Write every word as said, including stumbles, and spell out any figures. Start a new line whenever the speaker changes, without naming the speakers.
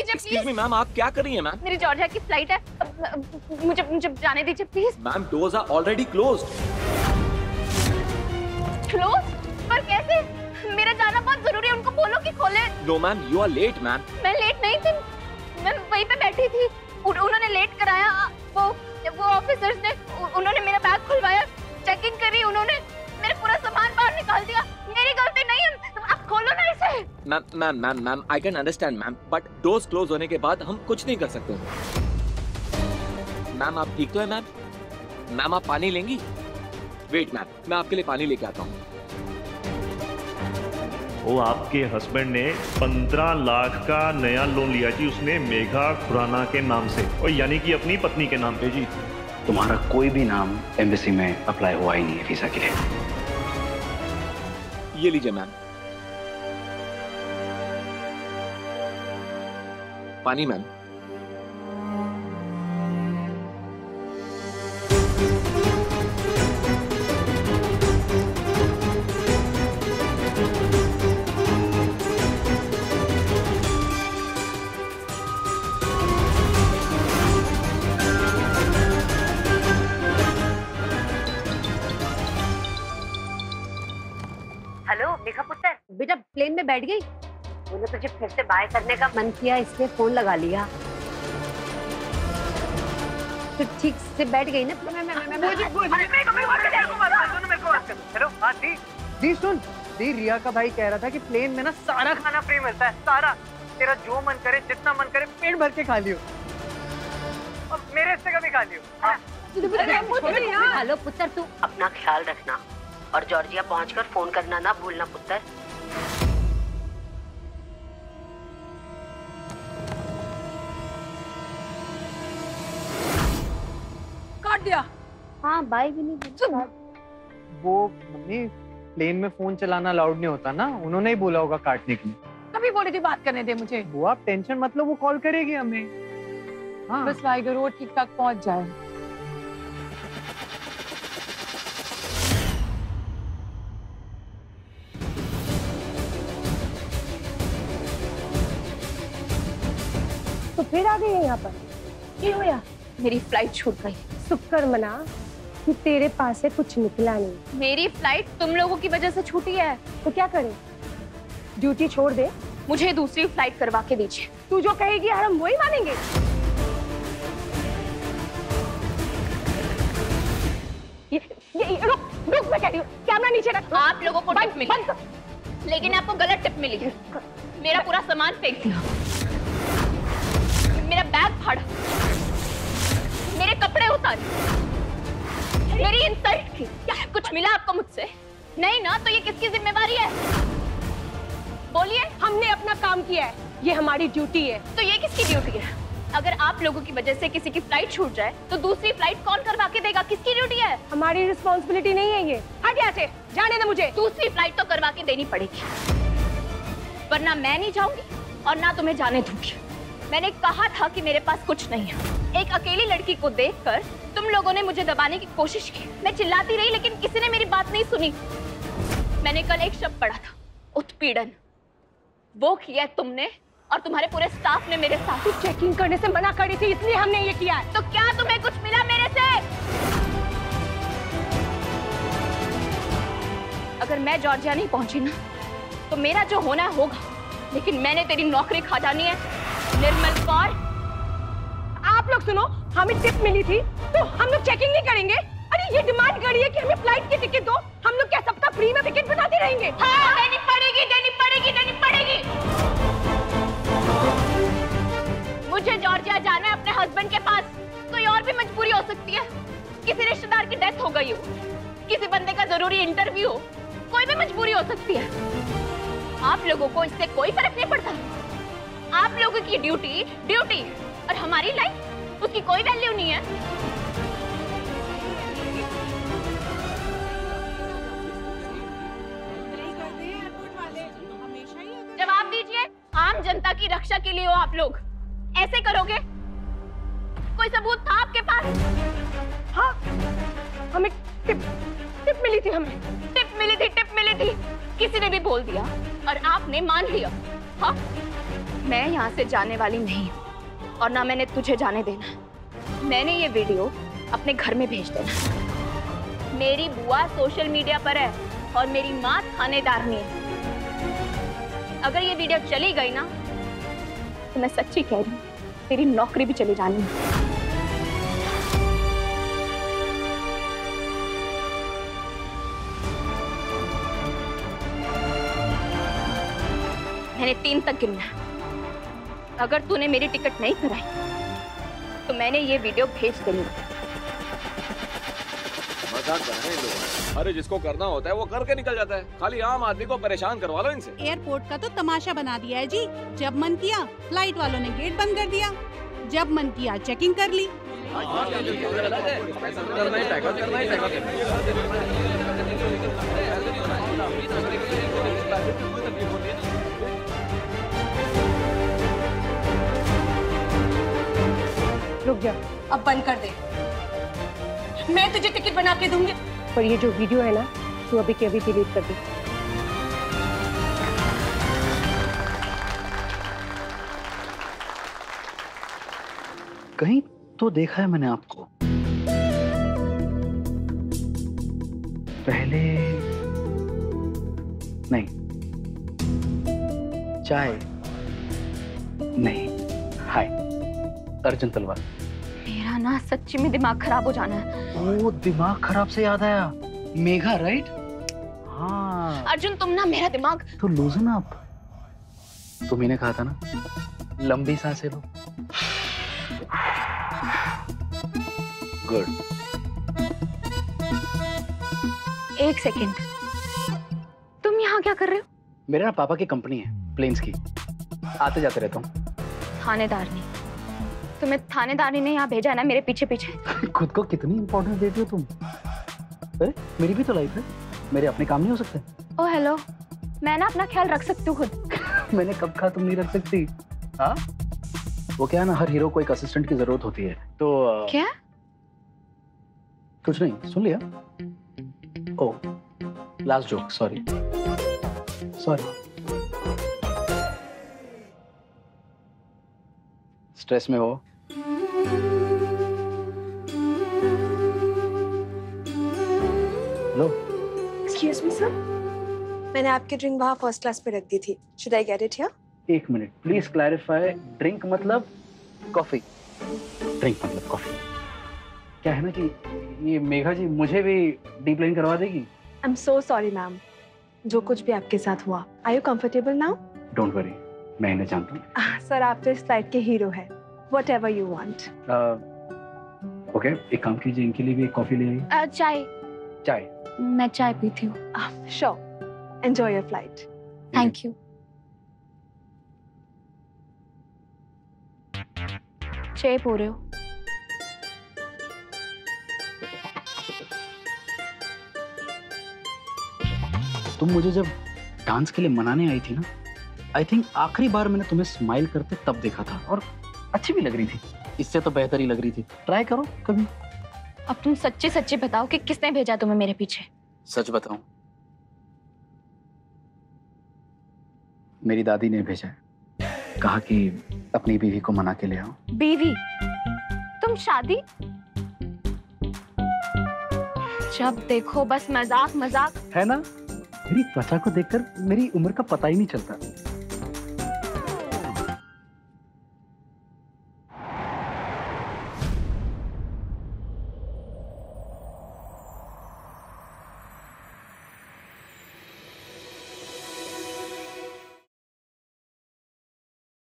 दीजिए
excuse me ma'am, आप क्या कर रही हैं मैम?
मेरी जॉर्जिया की फ्लाइट है, मुझे मुझे जाने दीजिए please.
Ma'am doors are already closed.
Close? पर कैसे? मेरा जाना बहुत जरूरी है, उनको बोलो कि खोले।
No ma'am, you are late ma'am.
मैं लेट नहीं थी, मैं वहीं पे बैठी थी, उन्होंने लेट कराया। वो वो ऑफिसर्स ने उन्होंने मेरा बैग खुलवाया, चेकिंग करी, उन्होंने मेरा पूरा सामान बाहर निकाल दिया। मेरी गलती नहीं है, आप खोलो ना इसे।
Ma'am ma'am ma'am ma'am I can understand ma'am, but doors close होने के बाद हम कुछ नहीं कर सकते। मैम आप ठीक तो है मैम? मैम आप पानी लेंगी? वेट मैम, मैं आपके लिए पानी लेके आता हूँ।
वो आपके हस्बैंड ने पंद्रह लाख का नया लोन लिया जी, उसने मेघा खुराना के नाम से, और यानी कि अपनी पत्नी के नाम पे जी।
तुम्हारा कोई भी नाम एम्बेसी में अप्लाई हुआ ही नहीं है वीजा के लिए।
ये लीजिए मैम पानी। मैम
हेलो मेघा पुत्र, बेटा प्लेन में बैठ गई? मैंने तुझे फिर से बाय करने का मन किया, इसलिए फोन लगा लिया। तो ठीक से बैठ गई ना?
हेलो हाँ दी, दी सुन, दी रिया का भाई कह रहा था कि प्लेन में ना सारा खाना फ्री मिलता है, सारा। तेरा जो मन करे, जितना मन करे, पेट भर के खा लियो, और मेरे हिस्से का भी खा लियो।
हेलो पुत्र, तू अपना ख्याल रखना और जॉर्जिया पहुंचकर फोन करना ना भूलना पुत्र।
काट दिया।
हाँ बाय भी नहीं।
वो मम्मी, प्लेन में फोन चलाना अलाउड नहीं होता ना, उन्होंने ही बोला होगा काटने के लिए।
कभी बोली थी बात करने दे मुझे।
वो आप टेंशन मत लो, वो कॉल करेगी हमें। हाँ
बस वाहिगुरु वो ठीक ठाक पहुंच जाए।
तो फिर आ गई है यहाँ पर?
क्या हुआ? मेरी फ्लाइट छूट गई।
शुक्र मना कि तेरे पास से कुछ निकला नहीं।
मेरी फ्लाइट तुम लोगों की वजह से छूटी है।
तो क्या करें? ड्यूटी छोड़ दे?
मुझे दूसरी फ्लाइट करवा के दीजिए।
तू जो कहेगी हम वही मानेंगे। ये, ये, रुक रुक, मैं कह रही हूँ कैमरा नीचे रख।
आप लोगों को टिप मिली, लेकिन आपको गलत टिप मिली है। मेरा पूरा सामान फेंक दिया, मेरा बैग फाड़ा, मेरे कपड़े उतारे, मेरी इंसल्ट की। क्या कुछ मिला आपको मुझसे? नहीं ना, तो ये किसकी जिम्मेवारी है? बोलिए।
हमने अपना काम किया है, ये हमारी ड्यूटी है।
तो ये किसकी ड्यूटी है? अगर आप लोगों की वजह से किसी की फ्लाइट छूट जाए तो दूसरी फ्लाइट कौन करवा के देगा? किसकी ड्यूटी है?
हमारी रिस्पॉन्सिबिलिटी नहीं है ये। हट यहाँ से, जाने दे मुझे।
दूसरी फ्लाइट तो करवा के देनी पड़ेगी, वरना मैं नहीं जाऊंगी और ना तुम्हें जाने दूंगी। मैंने कहा था कि मेरे पास कुछ नहीं है। एक अकेली लड़की को देखकर तुम लोगों ने मुझे दबाने की कोशिश की। मैं चिल्लाती रही, लेकिन किसी ने मेरी बात नहीं सुनी। मैंने कल एक शब्द पढ़ा था, उत्पीड़न। वो किया तुमने और तुम्हारे पूरे स्टाफ ने मेरे साथ।
चेकिंग करने से मना करी थी, इसलिए हमने ये किया है।
तो क्या तुम्हें कुछ मिला मेरे से? अगर मैं जॉर्जिया नहीं पहुंची ना, तो मेरा जो होना है होगा, लेकिन मैंने तेरी नौकरी खा जानी है निर्मल कौर।
आप लोग सुनो, हमें टिप मिली थी तो हम लोग चेकिंग नहीं करेंगे? अरे ये डिमांड करी है कि हमें फ्लाइट की टिकट दो, हम लोग क्या सबका फ्री में टिकट बनाते रहेंगे?
हाँ, देनी पड़ेगी, देनी पड़ेगी, देनी पड़ेगी। मुझे जॉर्जिया जाना है अपने हस्बैंड के पास। कोई और भी मजबूरी हो सकती है, किसी रिश्तेदार की डेथ हो गई हो, किसी बंदे का जरूरी इंटरव्यू हो, कोई भी मजबूरी हो सकती है। आप लोगों को इससे कोई फर्क नहीं पड़ता। आप लोगों की ड्यूटी ड्यूटी और हमारी लाइफ, उसकी कोई वैल्यू नहीं है। जवाब दीजिए, आम जनता की रक्षा के लिए हो आप लोग, ऐसे करोगे? कोई सबूत था आपके पास?
हाँ, हमें टिप टिप मिली थी। हमें
टिप मिली थी, टिप मिली थी। किसी ने भी बोल दिया और आपने मान लिया। हाँ, मैं यहाँ से जाने वाली नहीं हूँ और ना मैंने तुझे जाने देना। मैंने ये वीडियो अपने घर में भेज देना। मेरी बुआ सोशल मीडिया पर है और मेरी माँ थानेदारनी है। अगर ये वीडियो चली गई ना तो मैं सच्ची कह रही हूँ, तेरी नौकरी भी चली जानी है। मैंने तीन तक गिनना है। अगर तूने मेरी टिकट नहीं कराई तो मैंने ये वीडियो भेज देनी।
मजाक कर रहे हैं लोग। अरे जिसको करना होता है वो करके निकल जाता है, खाली आम आदमी को परेशान करवा लो इनसे।
एयरपोर्ट का तो तमाशा बना दिया है जी। जब मन किया फ्लाइट वालों ने गेट बंद कर दिया, जब मन किया चेकिंग कर ली।
रुक जा, अब बंद कर दे। मैं तुझे टिकट बना के दूंगी। पर ये जो वीडियो है ना, तू अभी के अभी डिलीट कर दे।
कहीं तो देखा है मैंने आपको पहले। नहीं, चाय नहीं। हाय, अर्जुन तलवार।
मेरा ना सच्ची में दिमाग खराब हो जाना है।
ओ, दिमाग खराब से याद आया, मेघा राइट? हाँ
अर्जुन, तुम ना मेरा दिमाग।
तो लूजन अप। तुम्ही ने कहा था ना, लंबी सांसें लो। गुड।
एक सेकेंड, तुम यहाँ क्या कर रहे हो?
मेरे ना पापा की कंपनी है प्लेन्स की, आते जाते रहता हूँ।
थानेदारनी? तुम्हें थानेदारनी ने यहाँ भेजा है ना मेरे पीछे पीछे।
खुद को कितनी इंपॉर्टेंस देती हो तुम। अरे मेरी भी तो लाइफ है, मेरे अपने काम नहीं हो सकते?
ओ हेलो, मैं ना अपना ख्याल रख सकती हूँ खुद।
मैंने कब कहा तुम नहीं रख सकती? हाँ, वो क्या है ना, हर हीरो को एक असिस्टेंट की जरूरत होती है। तो
क्या?
कुछ नहीं, सुन लिया। Oh, last joke, sorry sorry. Stress में हो? हेलो,
एक्सक्यूज मी सर, मैंने आपकी ड्रिंक वहाँ फर्स्ट क्लास पे रख दी थी। Should I get it here?
एक मिनट प्लीज क्लैरिफाई। ड्रिंक मतलब कॉफी? ड्रिंक मतलब कॉफी। क्या है ना कि ये मेघा जी मुझे भी डीप लाइन करवा देगी।
I am so sorry ma'am, जो कुछ भी आपके साथ हुआ। Are you comfortable now?
Don't worry, मैं इन्हें जानता हूँ।
सर आप तो इस फ्लाइट के हीरो हैं। Whatever you want.
ओके, एक काम कीजिए, इनके लिए भी एक कॉफी ले आइए।
uh, चाय।
चाय?
मैं चाय पीती हूँ।
Sure. Enjoy your flight.
Thank you. चाय पो रहे हो?
तुम मुझे जब डांस के लिए मनाने आई थी ना, आई थिंक आखिरी बार मैंने तुम्हें स्माइल करते तब देखा था, और अच्छी भी लग रही थी। इससे तो बेहतर ही लग रही थी। ट्राई करो कभी।
अब तुम सच्चे सच्चे बताओ कि किसने भेजा तुम्हें मेरे पीछे?
सच बताऊं, मेरी दादी ने भेजा है। कहा कि अपनी बीवी को मना के ले आओ।
बीवी? तुम शादी? जब देखो बस मजाक मजाक।
है ना, मेरी त्वचा को देखकर मेरी उम्र का पता ही नहीं चलता।